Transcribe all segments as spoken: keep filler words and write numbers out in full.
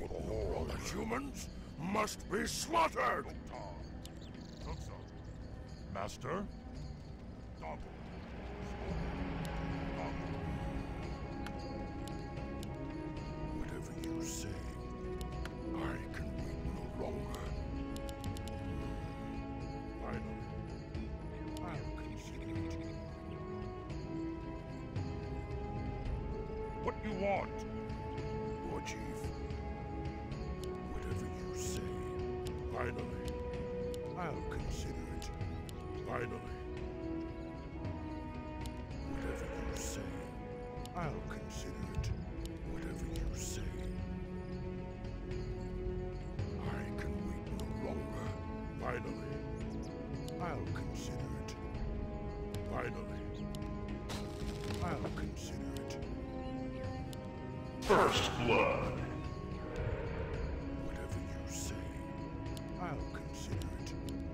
All the humans must be slaughtered! Master? Whatever you say, I can wait no longer. Finally, I'll consider it. What you want? War Chief, whatever you say, finally, I'll consider it. Finally, whatever you say, I'll consider it. Whatever you say, I can wait no longer. Finally, I'll consider it. Finally, I'll consider it. First blood. Whatever you say, I'll consider it.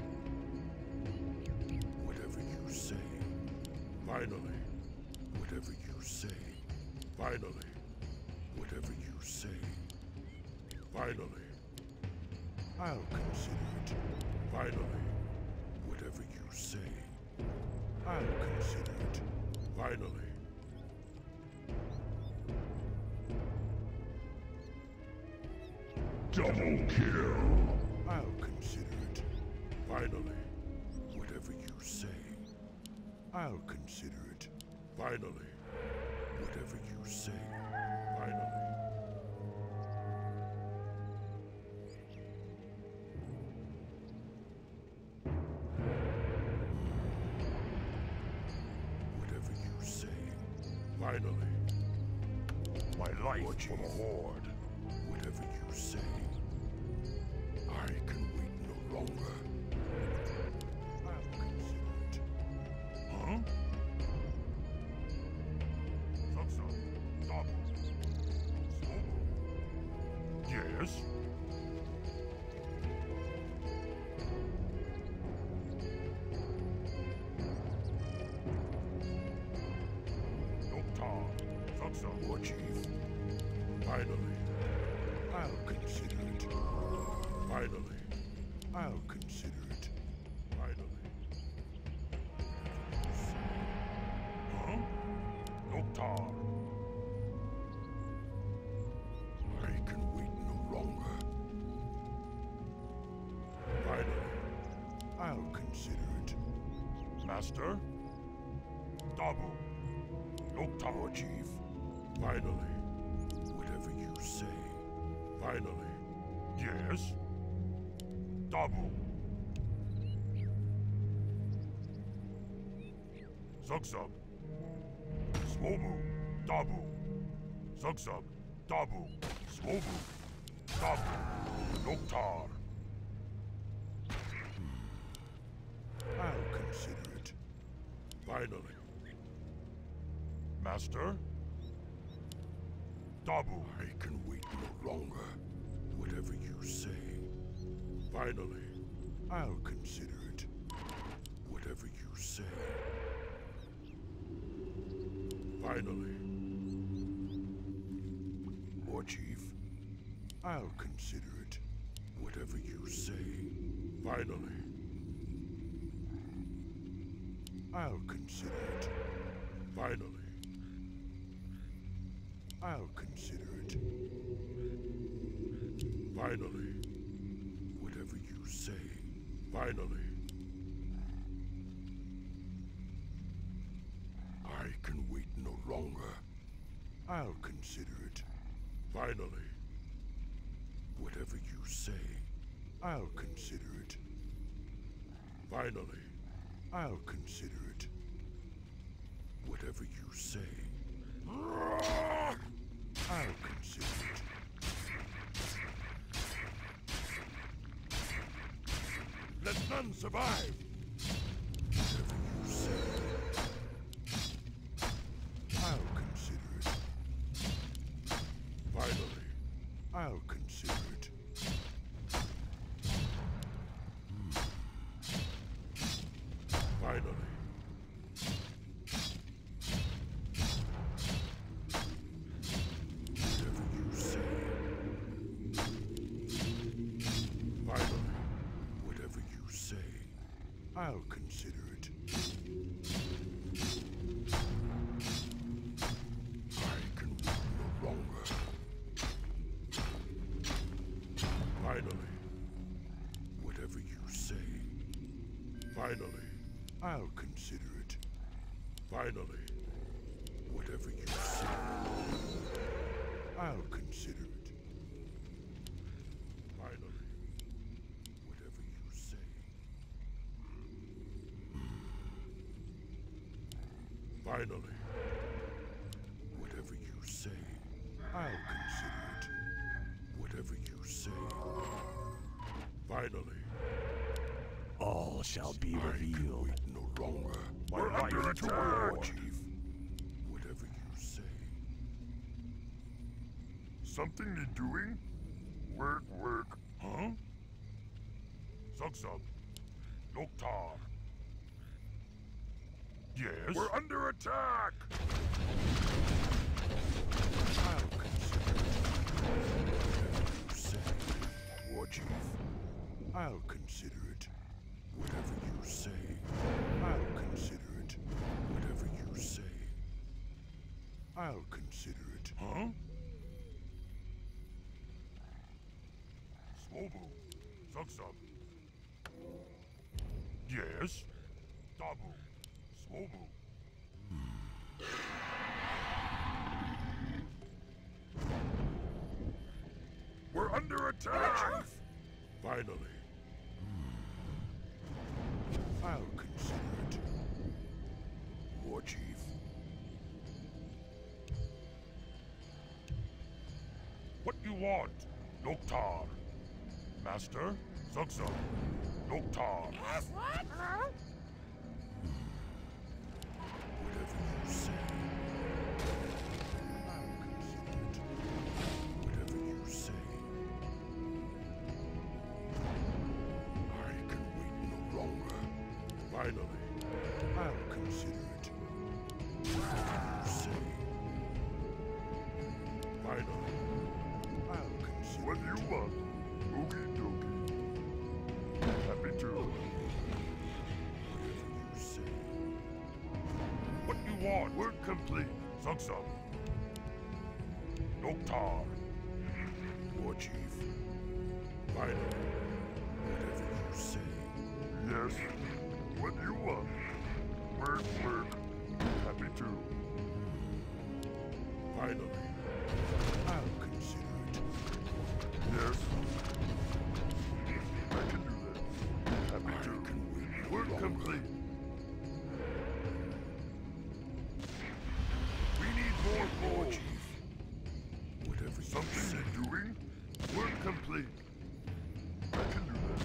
Whatever you say, finally, whatever you say, finally, whatever you say, finally, I'll consider it. Finally, whatever you say, I'll consider it. Finally. Double kill. I'll consider it. Finally, whatever you say, I'll consider it. Finally, whatever you say, finally. Whatever you say, finally. My life War for the Chief, Horde. whatever you say, I can wait no longer. I'll consider it. Huh? Saksa. Stop. Stop. Yes? Doctor. Saksa. War Chief, finally, I'll consider it. Finally, I'll consider it. Finally. Huh? Doctor. I can wait no longer. Finally, I'll consider it. Master? Double. Doctor. War Chief, finally, whatever you say, finally. Yes? Double. Zugzug. Smobu. Double. Zugzug. Double. Smobu. Double. Noctar. I'll consider it. Finally. Master? Double. I can wait no longer. Whatever you say. Finally, I'll consider it. Whatever you say. Finally. War Chief, I'll consider it. Whatever you say. Finally. I'll consider it. Finally. I'll consider it. Finally. Whatever you say. Finally. I can wait no longer. I'll consider it. Finally. Whatever you say. I'll consider it. Finally. I'll consider it. Whatever you say. I'll consider it. Let none survive. Whatever you say. I'll consider it. Finally, I'll consider it. Hmm. Finally. Whatever you say. I'll consider it. I can wait no longer. Finally, whatever you say. Finally, I'll consider it. Finally, whatever you say. I'll consider it. Finally, whatever you say. Finally, whatever you say, I'll consider it. Whatever you say. Finally, All shall be I can revealed. wait no longer. We're under attack! War, Chief. Whatever you say. Something need doing? Work, work. Huh? Zug-zug. Loktar. Yes? We're under attack! I'll consider it. Whatever you say. War Chief. I'll consider it. Whatever you say. I'll consider it. Whatever you say. I'll consider it. Huh? Swobu. Zug-zug. Yes? Dabu. Swobu. We're under attack! Finally. I'll consider it. War Chief. What you want, Loktar? Master? Zug-zug. Loktar. Yes, what? Hello? Whatever you say. I'll consider it. Whatever you say. I can wait no longer. Finally, I'll consider it. Whatever you say. Finally, I'll consider What it. you want? Oogie dokie. Happy to. Whatever you say. What you want? Work complete. Zug-zug. Loktar. War Chief. Finally, whatever you say. Yes. What you want? Work, work. Happy to. Finally, I'll consider it. Yes. I can do that. Happy I to. can wait no Work longer. complete. We need more War gold. Chief. Whatever you Something say. you're doing? Work complete. I can do that.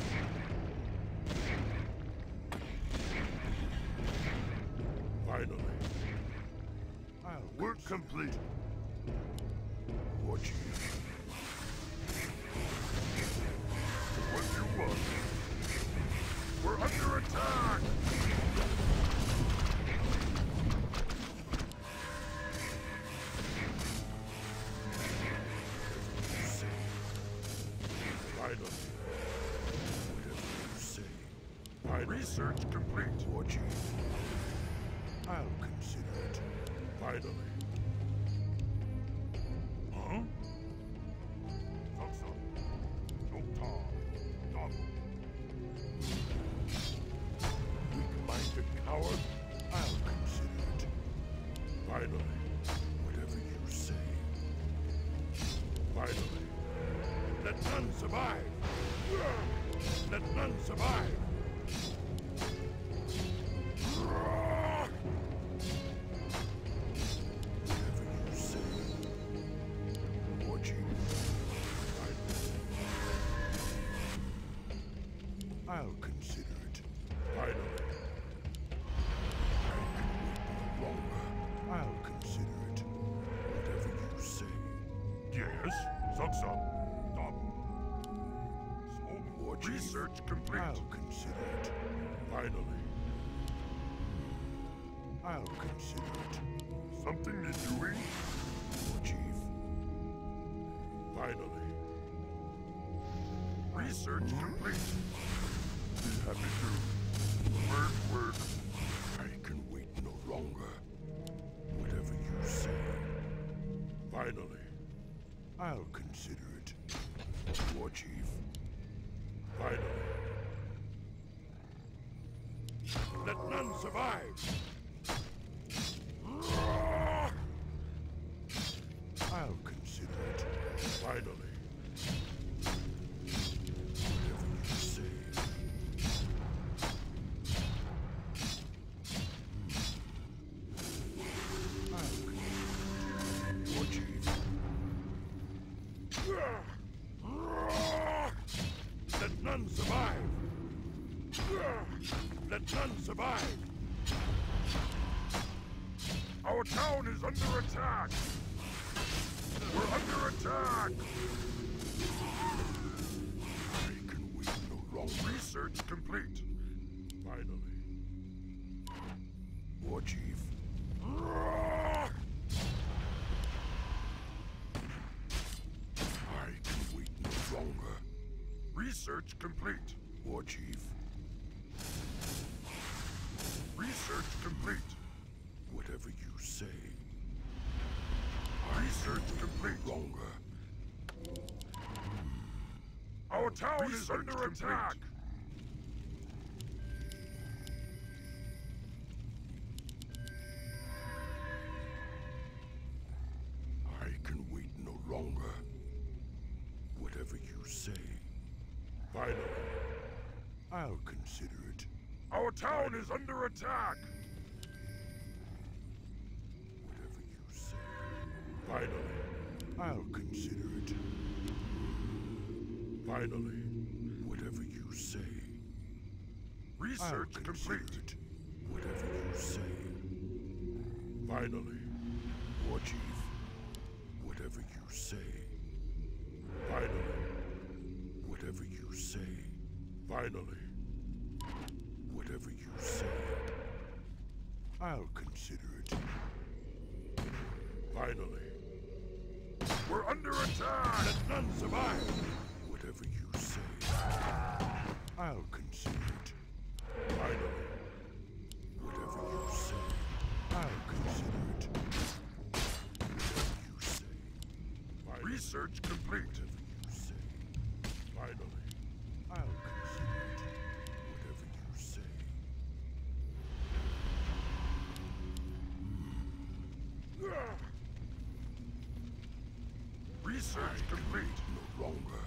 Finally, I'll Work consider complete. it. War Chief. What you want? We're under attack! You say. Finally, whatever you say. Finally, Research complete. War Chief. I'll consider it. Finally. Huh? Zug-zug. Loktar. Dabu. Weak-minded coward. I'll consider it. Finally, whatever you say. Finally, let none survive. Let none survive. Whatever you say. War Chief. Finally. I'll consider it. Finally. I can wait no longer. I'll consider it. Whatever you say. Yes? Zug-zug. Dabu. Swobu. War Chief. Research complete. I'll consider it. Finally. I'll consider it. Something need doing? War Chief. Finally. Research complete. Be happy to. Work, work. I can wait no longer. Whatever you say. Finally, I'll consider it. War Chief. Finally. Let none survive! I'll consider it. Finally. Whatever you say. I'll consider it. War Chief. Let none survive! Let none survive! Our town is under attack! We're under attack! I can wait no longer. Research complete. Finally. War Chief. I can wait no longer. Research complete. War Chief. Research complete. Whatever you say. Research complete. No longer. Our town is Research under complete. attack! I can wait no longer. Whatever you say. Finally. I'll consider it. Our town is under attack! Whatever you say. Finally. I'll consider it. Finally. Whatever you say. Research I'll complete. consider it. Whatever you say. Finally. War Chief. Whatever you say. Finally. Whatever you say. Finally. Whatever you say. I'll consider it. Finally. We're under attack! Let none survive! Whatever you say. I'll consider it. Finally. Whatever you say. I'll consider it. Whatever you say. Finally. Research complete. Whatever you say. Finally. I'll consider it. Whatever you say. Research complete. No longer.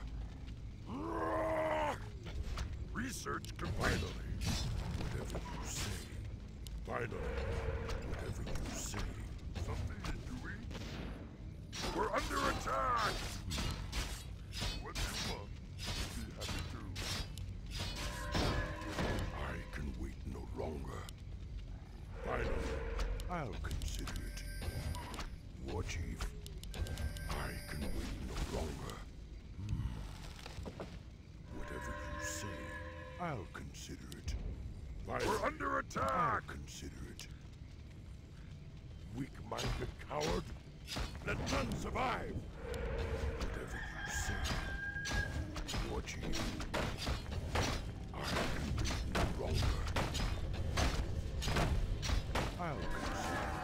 Research complete. Finally. Whatever you say. Finally. Whatever you say. Something you're doing? We're under attack! What do you want? Be happy to. I can wait no longer. Finally. I'll consider it. War Chief. I can wait no longer. Hmm. Whatever you say, I'll consider it. Finally. We're under I'll attack! consider it. Weak-minded coward. Let none survive. Whatever you say. War Chief. I can wait no longer. I'll consider it.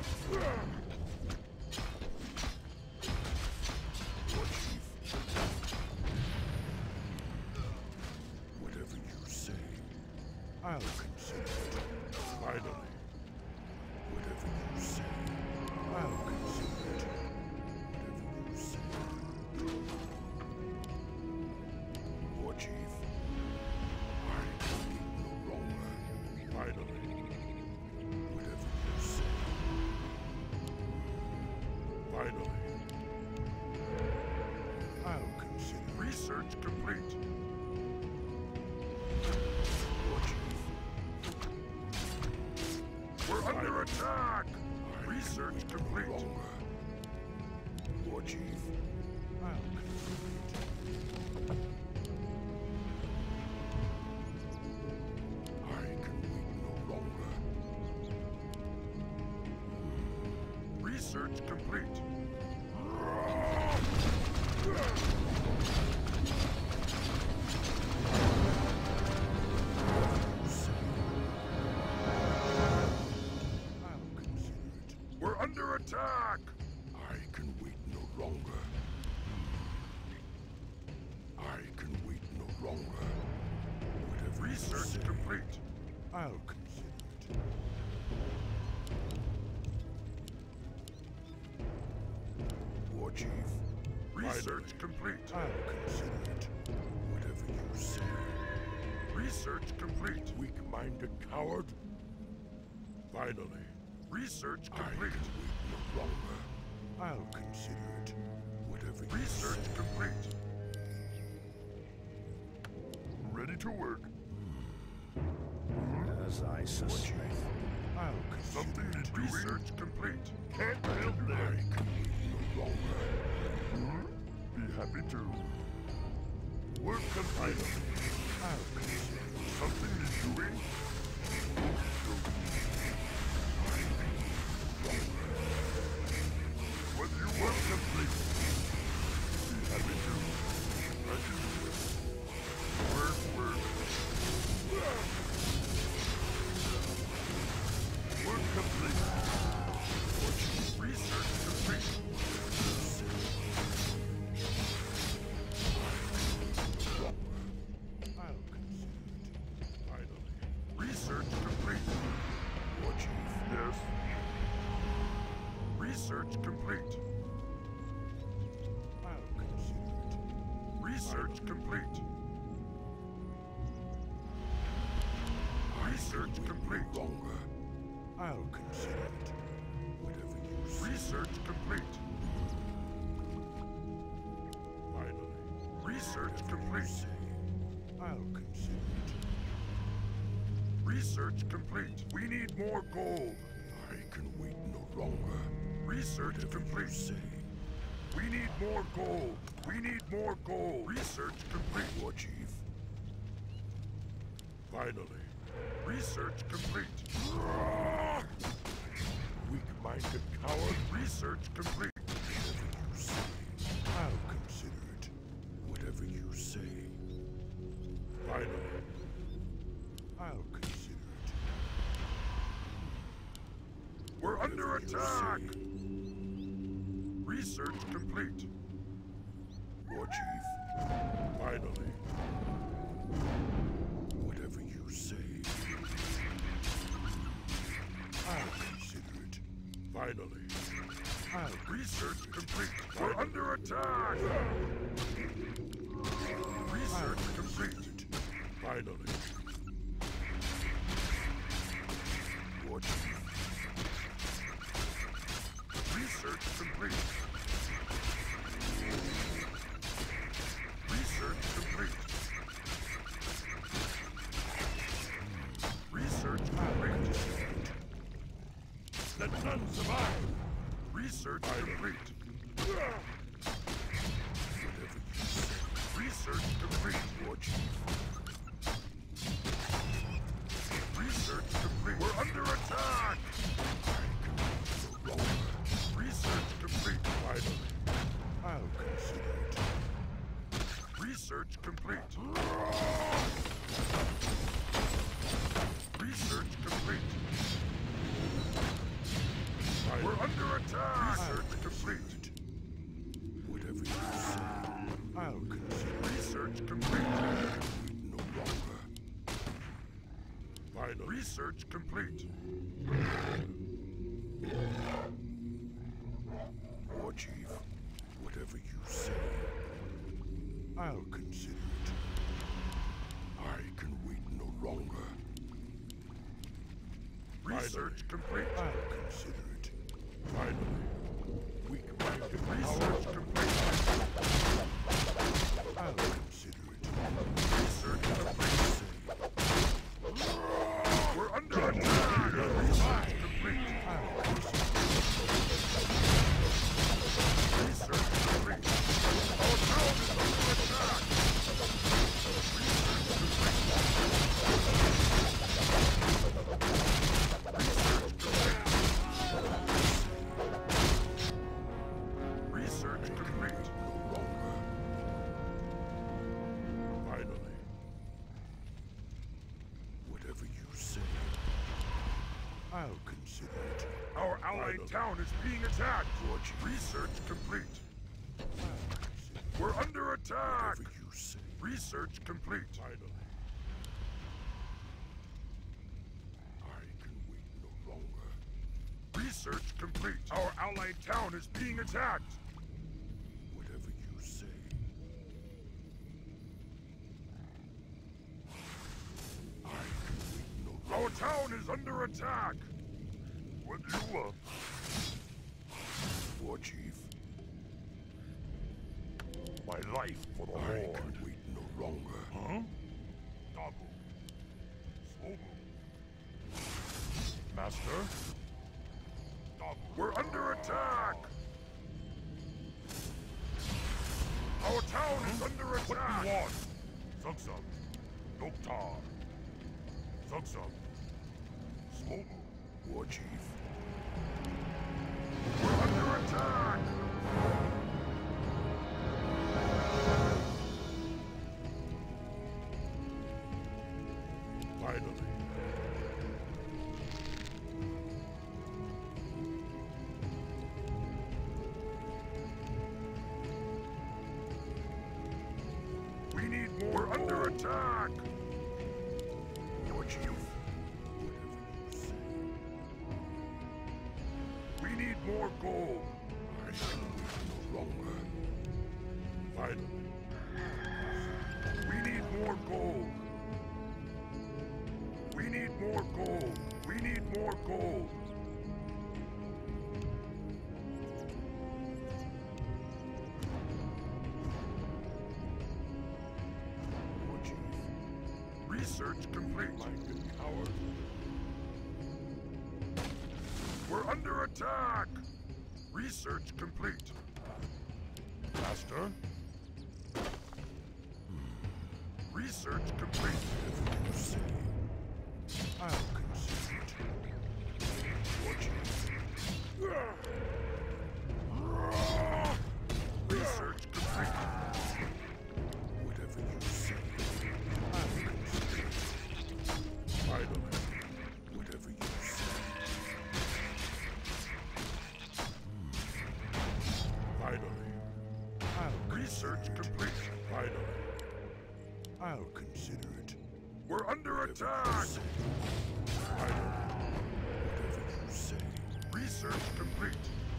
War Chief. Whatever you say, I'll consider it. Finally. Whatever you say, I'll consider it. Whatever you say. War Chief. I can wait no longer. Finally. Whatever you say. Finally. I'll consider it. Research complete. War Chief. We're under attack! Research complete. Longer. War Chief. I'll consider it. I can wait no longer. Research complete. Whatever you say, attack! I can wait no longer. I can wait no longer. Whatever you Research say, complete. I'll consider it. War Chief, Research finally, complete. I'll consider it. Whatever you say. Research complete. Weak-minded coward. Finally, Research I complete. can wait no longer. I'll consider it. Whatever you Research say. complete. Ready to work. As I suspect. I'll consider Something it. to research complete. Can't build I there. can wait no longer. Be happy to. Work complete. I'll consider it. Something is doing. What you work complete. Be happy to. I can do it. Work, work. Work complete. Research complete. I'll consider it. Finally. Research complete. War Chief, Yes. Research complete. I'll consider it. Research complete. Research complete. Longer. I'll consider it. Whatever you say. Research complete. Finally. Research Whatever you complete. say. I'll consider it. Research complete. We need more gold. I can wait no longer. Research Whatever you complete. say. We need more gold. We need more gold. Research complete. War Chief. Finally. Research complete. Weak-minded coward. Research complete. Whatever you say. I'll consider it. Whatever you say. Finally. I'll consider it. We're under Whatever you attack. say. Research complete. War Chief. Finally. Whatever you say. I'll consider it. Finally. I'll Research complete. We're under attack. Research I'll complete. consider it. Finally. War Chief. Research complete. Research complete. Research complete. Let none survive. Research complete. Whatever you say. Research complete. War Chief. Research complete. We're under attack. No longer. Research complete. Finally. I'll consider it. Research complete. Research complete. Finally. We're under attack. Research complete. Whatever you say. I'll consider it. Research complete. No longer. Finally. Research complete. War Chief. Whatever you say. I'll consider it. I can wait no longer. Research complete. I'll consider it. Finally. Weak-minded Research complete. I'll consider it. Research complete. Say. We're under attack. Research complete. I'll consider Research complete. Our town is under attack. Research complete. Research complete. Research allied Finally. town is being attacked. Watch it. Research complete. I'll consider We're under attack. whatever you say. Research complete. Finally. I can wait no longer. Research complete. Our allied town is being attacked. Whatever you say. I can wait no Our longer. town is under attack. What do you want? War Chief, My life for the I Horde. can wait no longer. Huh? Dabu. Swobu. Master? Dabu. We're under attack. Our town is under What do attack. you want? Zug-Zug. Doktar. Zug-Zug. Swobu. War Chief, We're under attack. finally. We need more under attack. War Chief, whatever you say. We need more gold. I can wait no longer. Finally. We need more gold. We need more gold. We need more gold. War Chief, Research complete. like a coward. We're under attack. Research complete. Master? Research complete. Whatever you say. I'll consider it. War Chief, Research complete. whatever you say. I'll consider it. Finally. Whatever you say. Finally. I'll Research complete. Finally. I'll consider it. We're under Whatever attack. you say. Finally. Whatever you say. Research complete.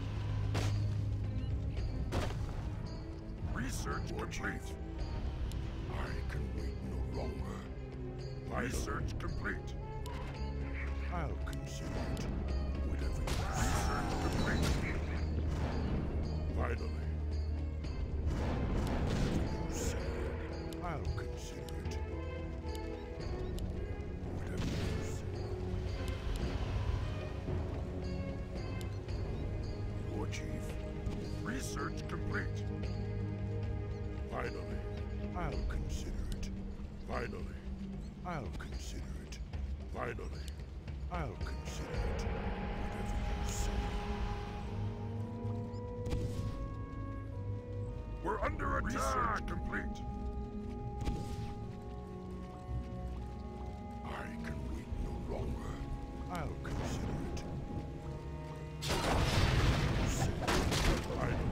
Research War complete. Chief, I can wait no longer. Finally. Research complete. I'll consider it. Whatever you say. Research complete. Finally. Whatever you say. I'll consider it. Whatever you say. War Chief, Research complete. finally. I'll consider it. Finally. I'll consider it. Finally. I'll consider it. Whatever you say. We're under attack. Research complete. I can wait no longer. I'll consider it. Finally.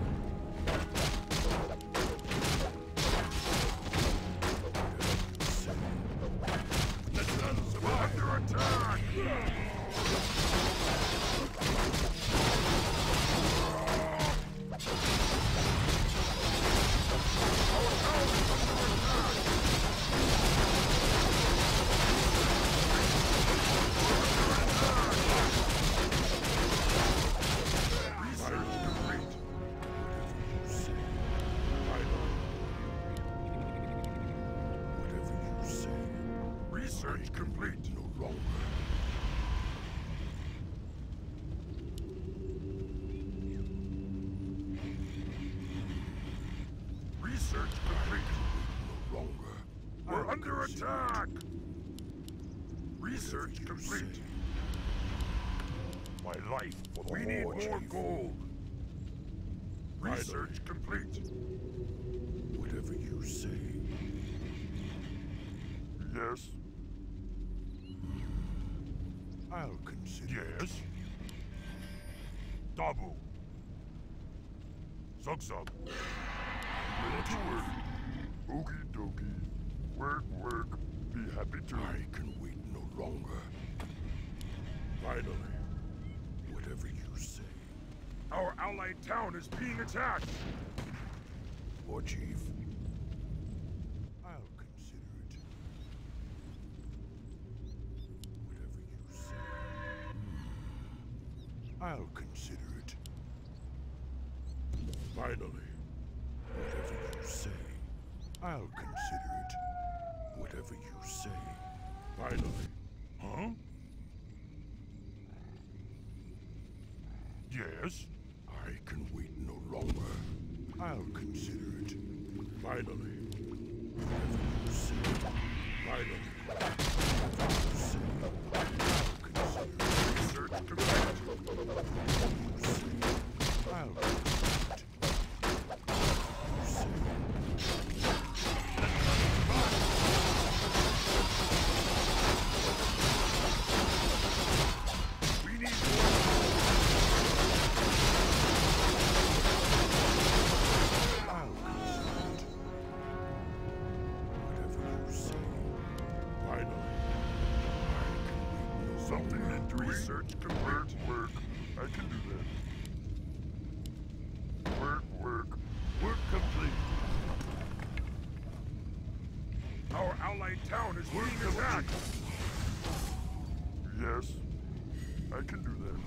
The sons are under attack. Our town is under attack. Research complete. Whatever you say. Research complete. No longer. Research complete. No longer. We're I'll under consider attack. it. Research Whatever you complete. say. My life for the We need Horde. more Chief. gold. Finally. Research complete. Whatever you say. Yes, I'll consider it. yes. Dabu. Sug sug. Ready to work. Okie dokie. Work, work. Be happy to. I can wait no longer. Finally, whatever you say. Our allied town is being attacked. War Chief, I'll consider it. Whatever you say. Hmm. I'll consider it. Finally, whatever you say. I'll consider it. Whatever you say. Finally. Huh? Yes? I can wait no longer. I'll consider it. Finally. Whatever you say. Finally. Whatever you say. I'll consider it. Research complete. Whatever you say. I'll consider it. We need more. I'll consider it. Whatever you say. Finally. I can wait no Something longer. into research complete. Work, work. I can do that. Work, work. Work complete. Our allied town is being attacked. Yes, I can do that.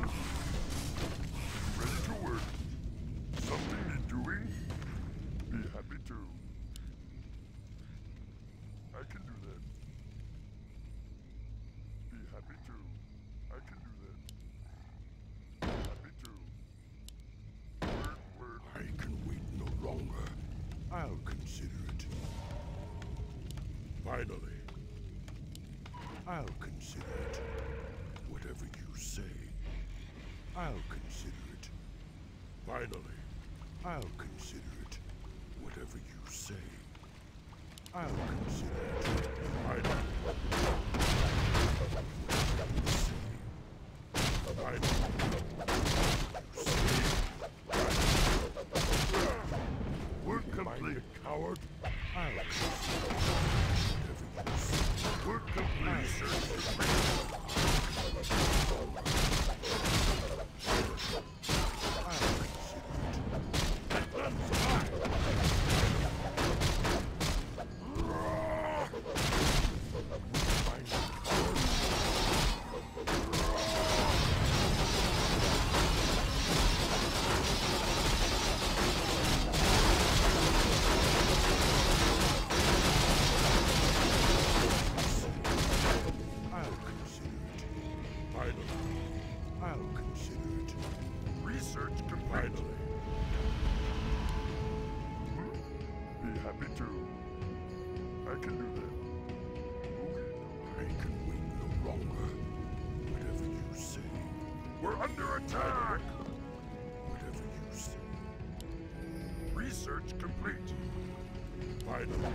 Ready to work. Something need doing? Be happy to. I can do that. Be happy to. I can do that. Be happy to. Work, work. I can wait no longer. I'll consider it. Finally. I'll consider it. Whatever you say. I'll consider it. Finally. I'll consider it. Whatever you say. I'll consider it. Finally. Whatever you say. Finally. Work complete. Coward. I'll consider it. Whatever you say. Work complete. Research complete. We're under attack! Whatever you say. Research complete. Finally.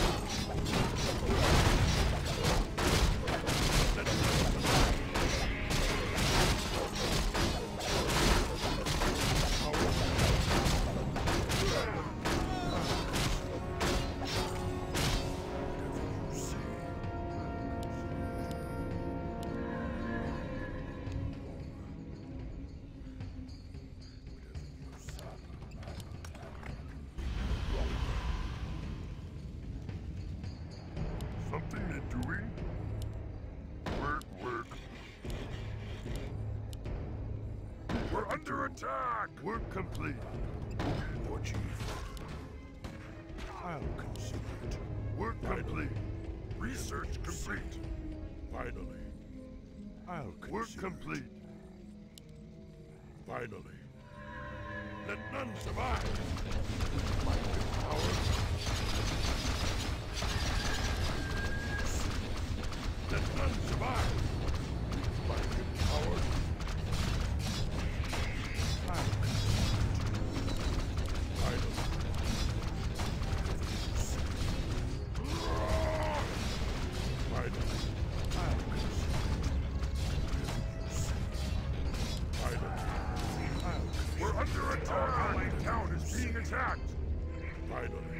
Something need doing? Work, work. We're under attack! Work complete. War Chief. I'll consider it. Work complete. Research complete. Finally. I'll consider Work it. complete. Finally. Let none survive. Power. Let none survive. Like a coward. I'll consider it. Finally. Finally. I'll consider it. Finally. attack! Our allied town is being attacked! Finally.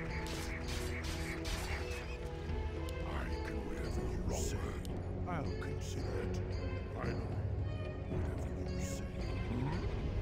I can whatever you say. I'll consider it. Finally. Whatever you say. Hmm?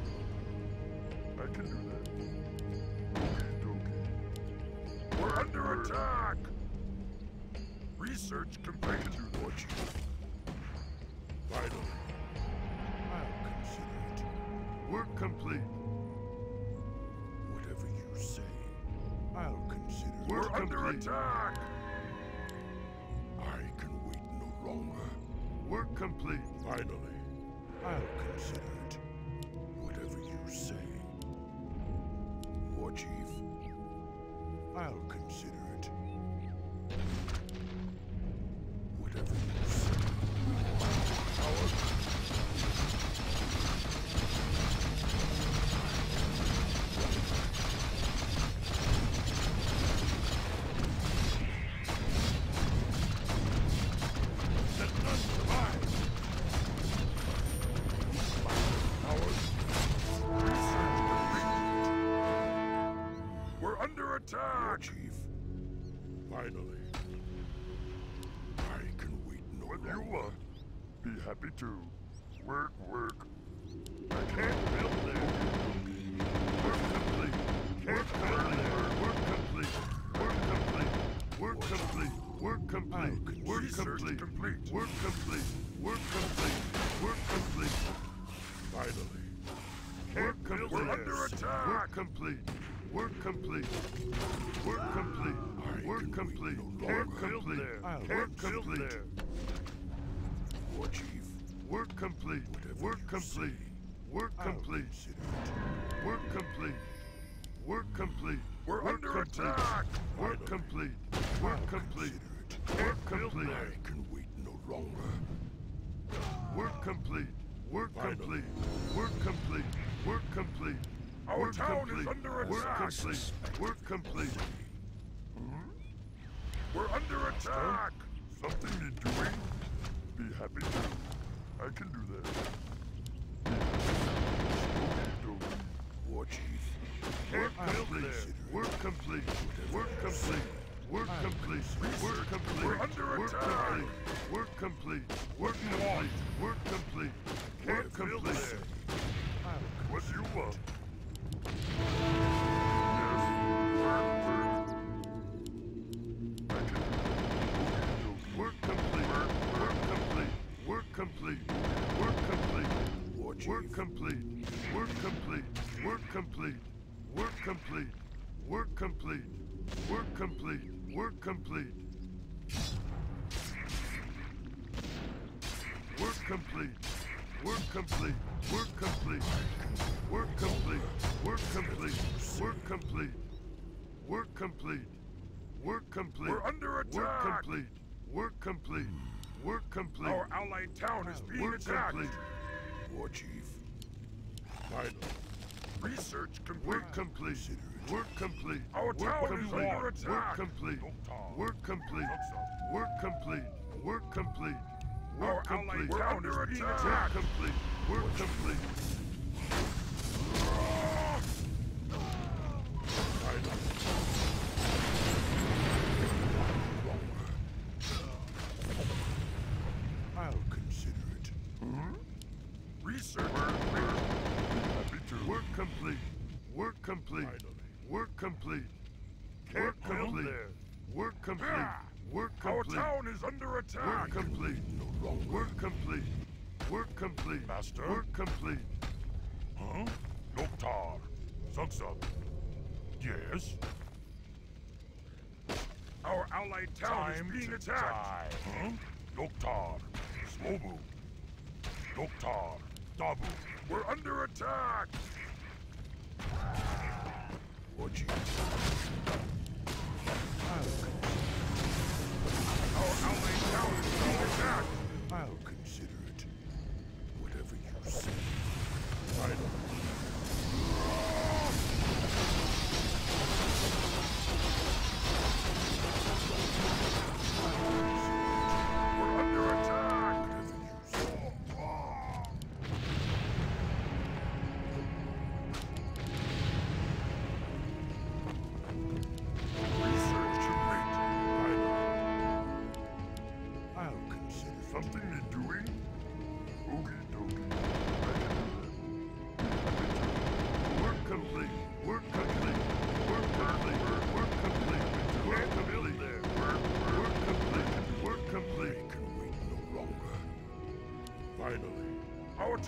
I can do that. Okie dokie. We're under attack! Research complete. What you? Finally. I'll consider it. Work complete. Whatever you say. I'll consider it. We're under attack! I can wait no longer. Work complete. Finally. I'll consider it. Whatever you say. War Chief. I'll consider it. Whatever you say. Power. Let none survive. We're under War attack! Chief. Finally. I can wait no What longer. you want? Be happy to. Work, work. I can't build there. Work complete. Can't build there. Work complete. Work complete. Work complete. Work complete. Work Research complete. complete. Work complete. Work complete. Work complete. Finally. Can't build We're there. under attack. Work complete. Work complete. Work complete. Work complete. Can't build there. I'll Can't build there. War Chief. Work complete. Whatever Work you complete. say. Work I'll complete. consider it. Work complete. Work complete. We're Work under complete. attack! Work complete. Work I'll complete. consider it. Work complete. I can wait no longer. Work complete. Work Finally. complete. Work complete. Work complete. Our Work town is complete. under Work attack. complete. Work complete. We're under attack! Something you're doing? Be happy to. I can do that. Okie dokie. War Chief. Work I'll complete. consider it. Work complete. Work complete. Work I'll complete. Work complete. We're under Work attack. complete. Work complete. Work complete. Work complete. Can't Work built complete. there. I'll What do you want? Yes. Work, work. I can do it. Work complete. Work complete. Work complete. Work complete. War Chief. Work complete. Work complete. Work complete. Work complete. Work complete. Work complete. Work complete. Work complete. Work complete. Work complete. Work complete. Work complete. Work complete. Work complete. Work complete. We're under Work attack! complete. Work complete. Work complete. Our allied town is being Work attacked! complete. War Chief. Finally. Research complete! Work complete. Work complete. Our Work town is complete. under Work attack. complete. Doctor. Work complete. Work complete. Work complete. Our Work allied complete. town is being Work attacked! complete. Work complete. I'll consider it. Research Happy to. Work complete. Work complete. Finally. Work complete. Can't Work build complete. there. Work complete. Ah! Work Our complete. town is under attack! Work complete. No longer. Work complete. Work complete. Master? Work complete. Huh? Doctor. Zug-zug. Yes? Our allied town is being attacked! Huh? Doctor. Slobu. Doctor. Dabu. We're under attack! War Chief. I'll Our allied town is being attacked! I'll consider it. Whatever you say. Finally. We're under attack! Whatever you say.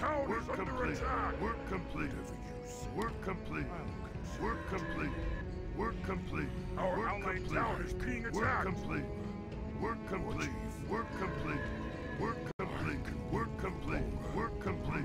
town Work is under complete. attack. Work complete. Work complete. Work complete. Work complete. Our Work allied complete. town is being Work attacked. complete. Work complete. Work complete. Work complete. Work complete. Work complete.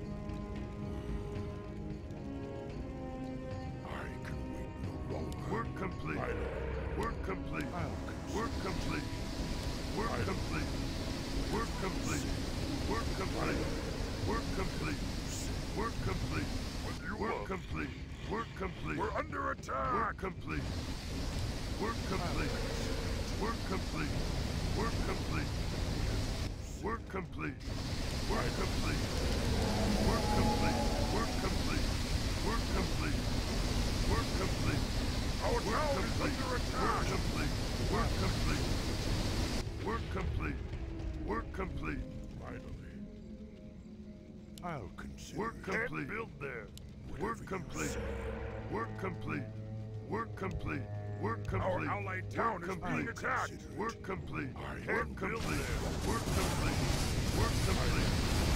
I can wait no longer. Work complete. Work complete. I'll Work complete. Work complete. Work complete. Work complete. Work complete. Work complete. What do you Work want? complete. Work complete. We're under attack. Work complete. Work complete. Work complete. Work complete. Work complete. Work complete. Work complete. Work complete. Work complete. Work complete. Our Work town is complete. under Work attack. complete. Work complete. Work complete. Work complete. Finally. I'll consider Work it. complete. Build there. Work you complete. say. Work complete. Work complete. Work Our complete. allied town Work is complete. being attacked. Work complete. I Work can't build complete. there. Work complete. Work complete.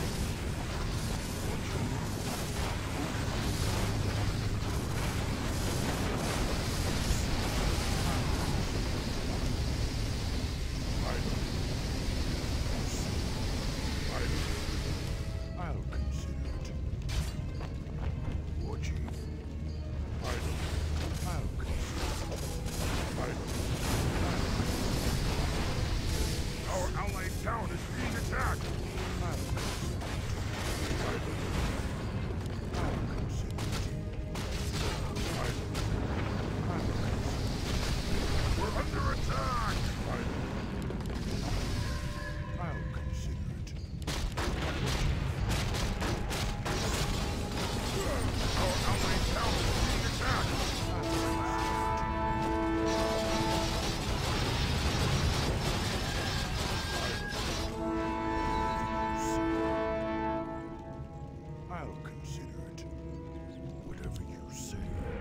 I'll consider it. War Chief. Finally. I'll consider it. Finally. Our allied town is being attacked. I'll consider it. Finally. I'll consider it. Finally. I'll consider We're under attack. it. Finally. I'll consider it. Our allied town is being attacked. I'll consider it. Whatever you say.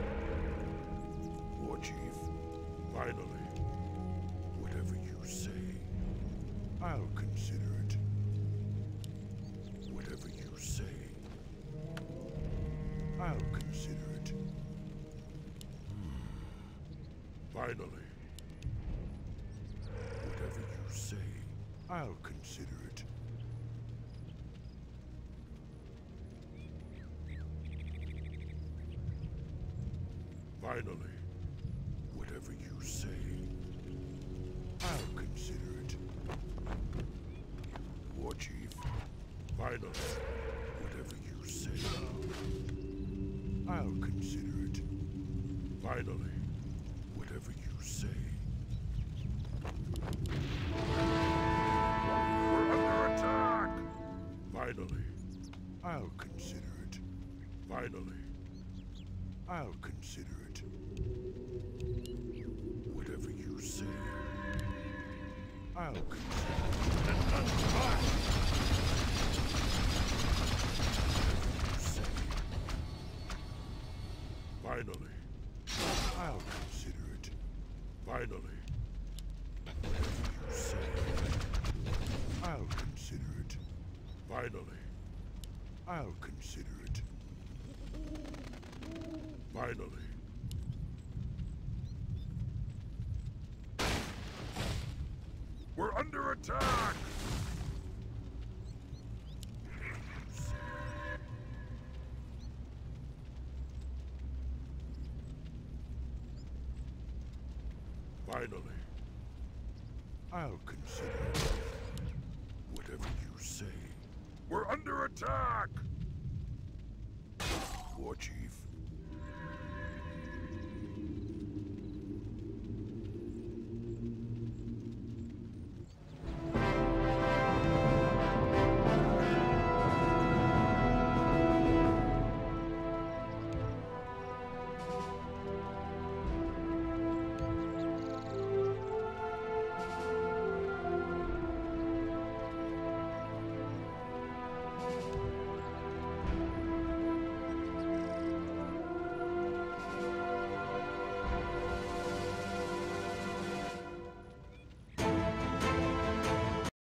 War Chief. Finally. Whatever you say. I'll consider it. Whatever you say. I'll consider it. Hmm. Finally. Whatever you say. I'll consider it. Finally, whatever you say, I'll consider it. War Chief. Finally, whatever you say, I'll consider it. Finally, whatever you say. We're under attack. Finally, I'll consider it. Finally, I'll consider it. Whatever you say, I'll consider it. Finally, I'll consider it. Finally, whatever you say, I'll consider it. Finally, I'll consider it. Finally. We're under attack. Finally, I'll consider it. Whatever you say. We're under attack. War Chief.